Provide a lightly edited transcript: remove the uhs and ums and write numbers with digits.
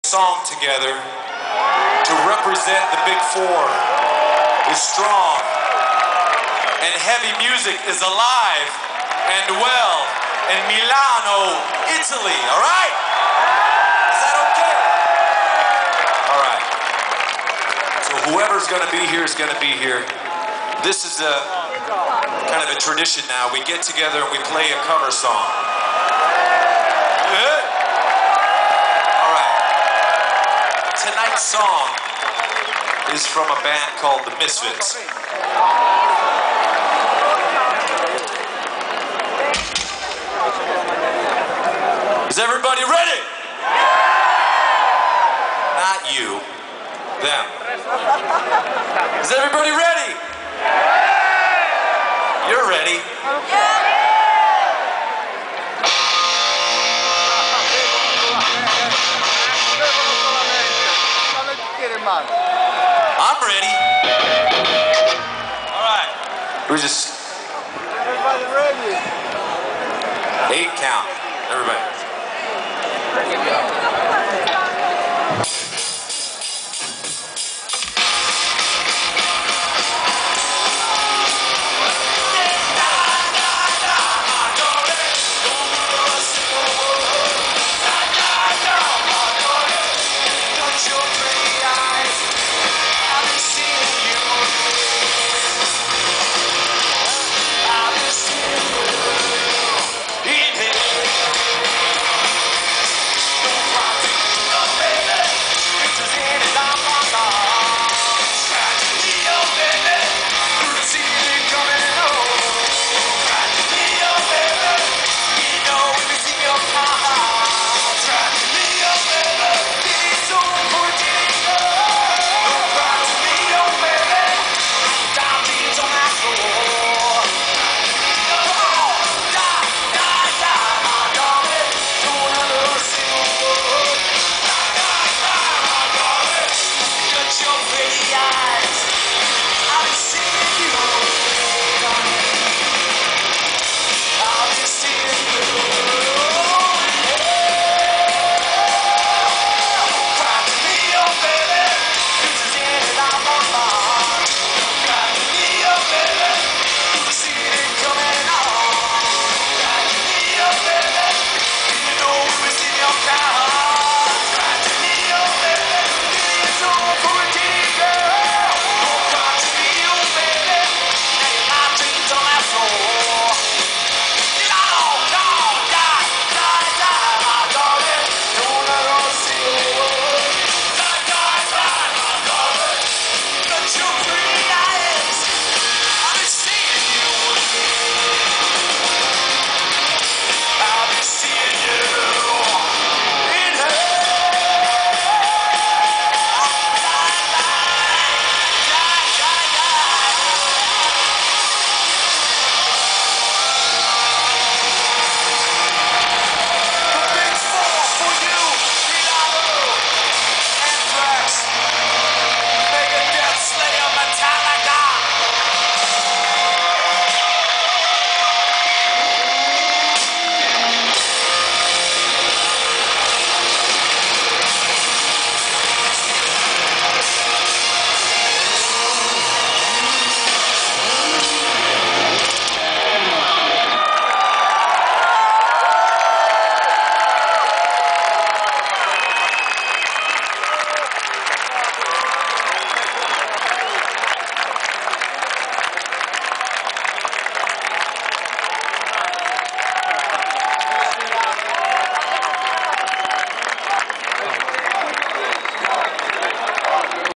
song together to represent the Big Four is strong, and heavy music is alive and well in Milano, Italy, all right? Is that okay? All right. So whoever's gonna be here is gonna be here. This is a kind of a tradition now. We get together and we play a cover song. Good? All right. Tonight's song is from a band called The Misfits. Is everybody ready? Not you, them. Is everybody ready? You're ready. I'm ready. All right. We're just 8 count.